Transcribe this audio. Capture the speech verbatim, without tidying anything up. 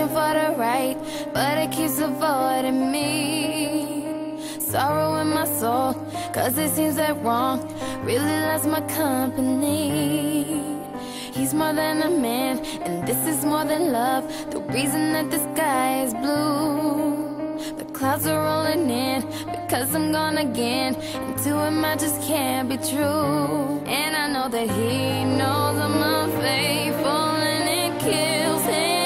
searching for the right, but it keeps avoiding me. Sorrow in my soul, cause it seems that wrong really loves my company. He's more than a man, and this is more than love. The reason that the sky is blue, the clouds are rolling in because I'm gone again, and to him I just can't be true. And I know that he knows I'm unfaithful, and it kills him.